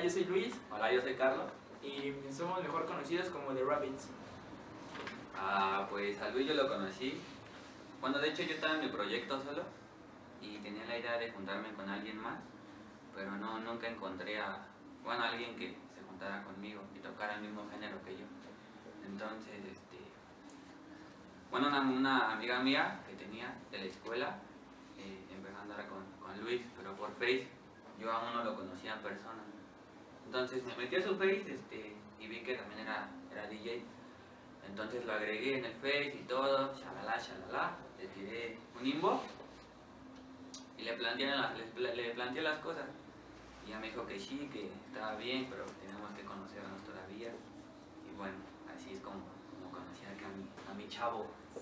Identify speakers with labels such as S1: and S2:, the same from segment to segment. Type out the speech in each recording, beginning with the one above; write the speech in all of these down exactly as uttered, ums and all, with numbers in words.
S1: yo soy Luis.
S2: Hola, yo soy Carlos.
S1: Y somos mejor conocidos como The Rabbits.
S2: Ah, pues a Luis yo lo conocí. Bueno, de hecho yo estaba en mi proyecto solo y tenía la idea de juntarme con alguien más, pero no, nunca encontré a, bueno, a alguien que se juntara conmigo y tocara el mismo género que yo. Entonces, este, bueno, una, una amiga mía que tenía de la escuela eh, empezó a andar con, con Luis, pero por Face. Yo aún no lo conocía en persona. Entonces me metí a su Face este, y vi que también era, era D J. Entonces lo agregué en el Face y todo, shalala, shalala, le tiré un inbox y le planteé, las, le, le planteé las cosas. Y ella me dijo que sí, que estaba bien, pero tenemos que conocernos todavía. Y bueno, así es como, como conocí acá a mi, a mi chavo.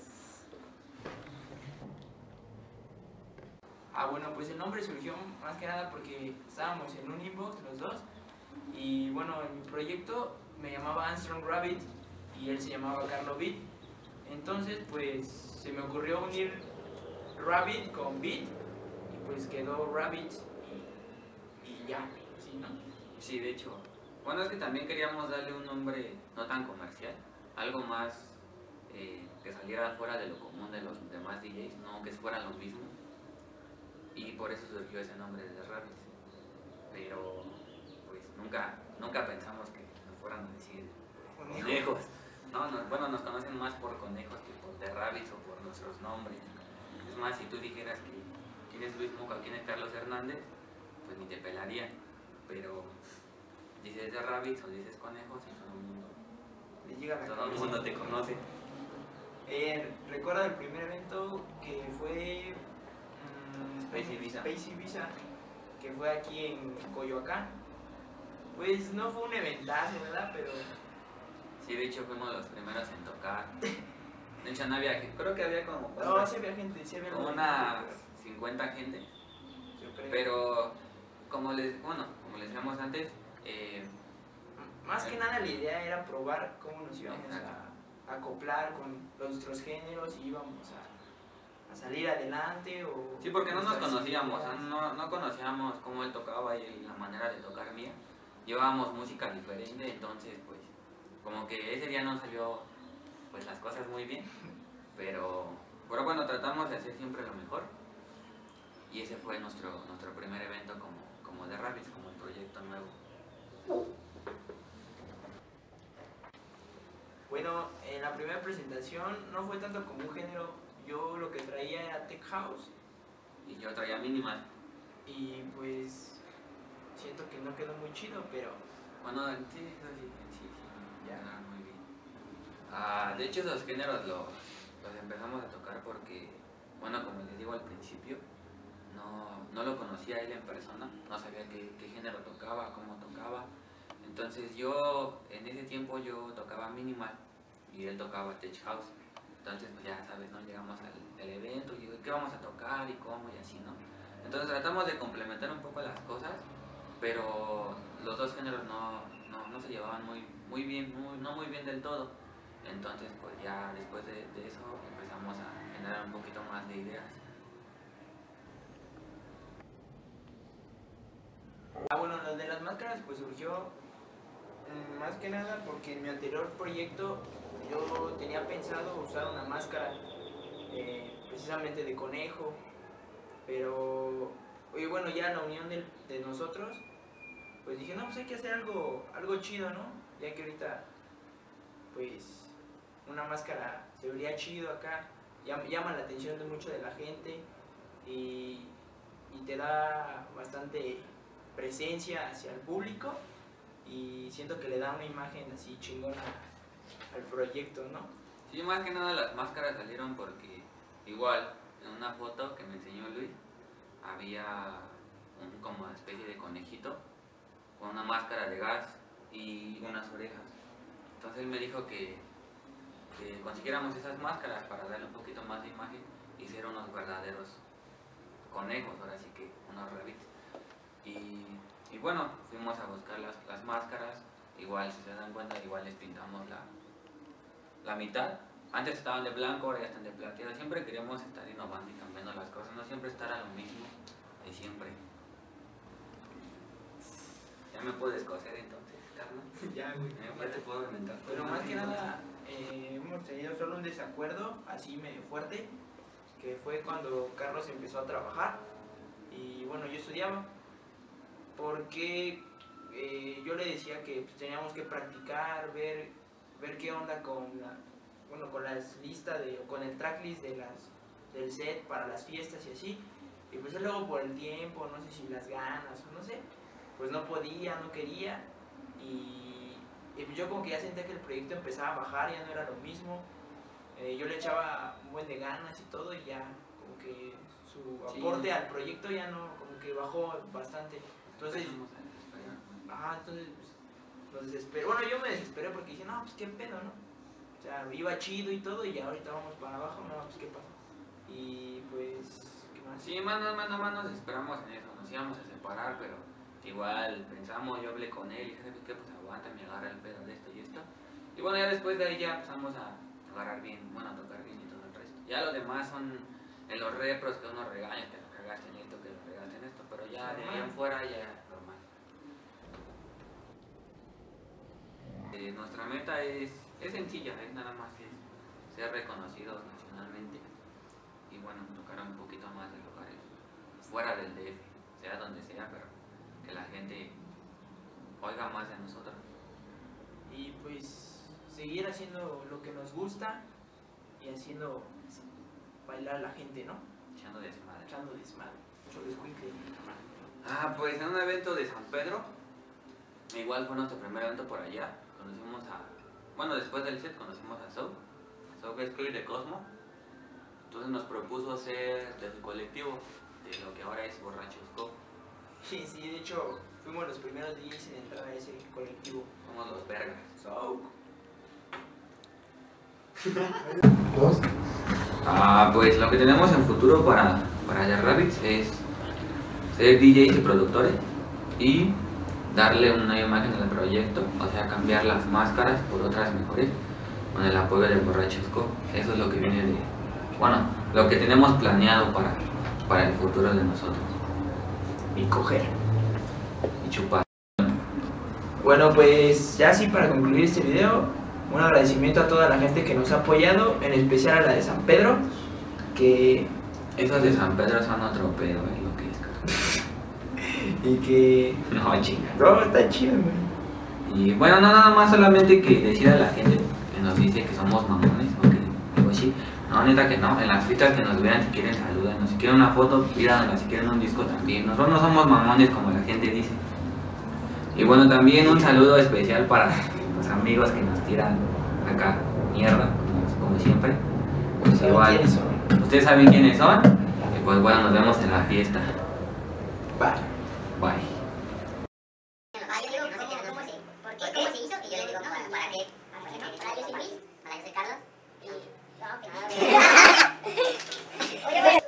S1: Ah, bueno, pues el nombre surgió más que nada porque estábamos en un inbox los dos. Y bueno, en mi proyecto me llamaba Armstrong Rabbit y él se llamaba Carlo Beat. Entonces pues se me ocurrió unir Rabbit con Beat y pues quedó Rabbit y, y ya, ¿sí, no?
S2: Sí, de hecho. Bueno, es que también queríamos darle un nombre no tan comercial, algo más eh, que saliera fuera de lo común de los demás D Js, no que fuera lo mismo. Y por eso surgió ese nombre de The Rabbits. Pero pues nunca, nunca pensamos que nos fueran a decir conejos. No, no, bueno, nos conocen más por conejos que por The Rabbits o por nuestros nombres. Es más, si tú dijeras que quién es Luis Moca o quién es Carlos Hernández, pues ni te pelarían. Pero dices The Rabbits o dices conejos y todo el mundo,
S1: Le llega a la
S2: todo el
S1: cabeza.
S2: mundo te conoce.
S1: Eh, recuerdo el primer evento que fue mmm,
S2: Space Ibiza.
S1: Space Ibiza, que fue aquí en Coyoacán. Pues no fue un eventazo, ¿verdad? Pero
S2: Sí, de hecho fuimos los primeros en tocar. De hecho no había, creo que había como,
S1: no, sí había gente, sí había
S2: como
S1: gente,
S2: unas cincuenta gente.
S1: yo creo.
S2: Pero como les, bueno, como les decíamos antes, eh,
S1: Más que nada la idea era probar cómo nos íbamos a, a acoplar con los nuestros géneros y íbamos a, a salir adelante o...
S2: sí, porque no nos
S1: nuestras
S2: conocíamos,
S1: ideas.
S2: no, no conocíamos cómo él tocaba y la manera de tocar mía. Llevábamos música diferente, entonces pues como que ese día no salió pues las cosas muy bien, pero, pero bueno, tratamos de hacer siempre lo mejor. Y ese fue nuestro, nuestro primer evento como, como The Rabbits, como el proyecto nuevo.
S1: Bueno, en la primera presentación no fue tanto como un género, yo lo que traía era Tech House
S2: Y yo traía Minimal.
S1: y pues siento que no quedó muy chido, pero
S2: Bueno, sí, eso sí, sí, sí,
S1: ya.
S2: ya, muy bien. Ah, de hecho esos géneros los, los empezamos a tocar porque, bueno, como les digo al principio, no, no lo conocía él en persona, no sabía qué, qué género tocaba, cómo tocaba. Entonces yo, en ese tiempo yo tocaba Minimal y él tocaba Tech House. Entonces pues ya sabes, ¿no? Llegamos al, al evento y digo, ¿qué vamos a tocar y cómo y así, ¿no? Entonces tratamos de complementar un poco las cosas, pero los dos géneros no, no, no se llevaban muy, muy bien, muy, no muy bien del todo. Entonces pues ya después de, de eso empezamos a generar un poquito más de ideas.
S1: Ah, bueno, lo de las máscaras pues surgió mm, más que nada porque en mi anterior proyecto yo tenía pensado usar una máscara eh, precisamente de conejo, pero y bueno, ya la unión de, de nosotros, pues dije, no, pues hay que hacer algo, algo chido, ¿no? Ya que ahorita pues una máscara se vería chido acá, llama, llama la atención de mucho de la gente y, y te da bastante presencia hacia el público y siento que le da una imagen así chingona al proyecto, ¿no?
S2: Sí, más que nada las máscaras salieron porque igual en una foto que me enseñó Luis había un como especie de conejito con una máscara de gas y unas orejas. Entonces él me dijo que, que consiguiéramos esas máscaras para darle un poquito más de imagen y ser unos verdaderos conejos, ahora sí que unos rabbits. Y, y bueno, fuimos a buscar las, las máscaras, igual si se dan cuenta, igual les pintamos la, la mitad. Antes estaban de blanco, ahora ya están de plateado. Siempre queremos estar innovando y cambiando las cosas, no siempre estar a lo mismo de siempre. Ya me puedes coser entonces, Carlos.
S1: Ya, güey.
S2: Ya te puedo inventar.
S1: Pero más que nada, eh, hemos tenido solo un desacuerdo así medio fuerte, que fue cuando Carlos empezó a trabajar y bueno, yo estudiaba, porque eh, yo le decía que pues, teníamos que practicar, ver, ver qué onda con la, bueno, con las listas de, con el tracklist de las, del set para las fiestas y así, y pues él luego por el tiempo, no sé si las ganas o no sé, pues no podía, no quería, y, y pues yo como que ya sentía que el proyecto empezaba a bajar, ya no era lo mismo. Eh, yo le echaba un buen de ganas y todo y ya como que su aporte sí. al proyecto ya no, como que bajó bastante. Entonces, ajá, entonces pues, nos desesperé. Bueno, yo me desesperé porque dije, no, pues qué pedo, ¿no? O sea, iba chido y todo y ya ahorita vamos para abajo, no, pues qué pasa. Y pues, ¿qué más?
S2: Sí, más más más nos esperamos en eso, nos íbamos a separar, pero igual pensamos, yo hablé con él y dije, ¿sabes qué? Pues aguanta, me agarra el pedo de esto y esto. Y bueno, ya después de ahí ya empezamos a agarrar bien, bueno, a tocar bien y todo el resto. Ya lo demás son en los repros que uno regaña, que lo regaste en esto, que lo regaste en esto, pero ya de ahí en fuera ya normal. Eh, nuestra meta es, es sencilla, es nada más es ser reconocidos nacionalmente y bueno, tocar un poquito más de lugares fuera del D F, sea donde sea, pero que la gente oiga más de nosotros.
S1: Y pues seguir haciendo lo que nos gusta y haciendo bailar a la gente, ¿no?
S2: Echando desmadre.
S1: Echando desmadre. Cholescuincle.
S2: Ah, pues en un evento de San Pedro, igual fue nuestro primer evento por allá. Conocimos a, bueno, después del set conocimos a Souk. Souk es Chris de Cosmo. Entonces nos propuso ser del colectivo de lo que ahora es Borrachos Co.
S1: Sí, sí, de hecho fuimos los primeros D Js en entrar a ese colectivo.
S2: Somos los vergas.
S1: Souk.
S3: ¿Dos?
S2: Ah, pues lo que tenemos en futuro para, para The Rabbits es ser D Js y productores y darle una imagen al proyecto, o sea, cambiar las máscaras por otras mejores con el apoyo de Borrachos Co. Eso es lo que viene de, bueno, lo que tenemos planeado para, para el futuro de nosotros.
S1: Y coger.
S2: Y chupar.
S1: Bueno, pues ya sí, para concluir este video, un agradecimiento a toda la gente que nos ha apoyado, en especial a la de San Pedro, que...
S2: Esos de San Pedro son otro pedo, eh, lo que es.
S1: Y que...
S2: No, chinga.
S1: No, está chido, güey.
S2: Y bueno, no nada más solamente que decir a la gente que nos dice que somos mamones o que algo así. No, neta que no, en las fiestas que nos vean, si quieren salúdenos, si quieren una foto, pídanla, si quieren un disco también. Nosotros no somos mamones como la gente dice. Y bueno, también un saludo especial para los amigos que nos tiran acá mierda, como, como siempre. Pues igual,
S1: ¿Quiénes son?
S2: ustedes saben quiénes son. Y pues bueno, nos vemos en la fiesta.
S1: Bye.
S2: Bye.
S4: Ah, yo digo, no sé qué, cómo se, ¿por qué? ¿Cómo se hizo? Y yo le digo, ¿para, para qué? Para qué, para yo soy Luis, para yo soy Carlos. Y... No, que no. Oye,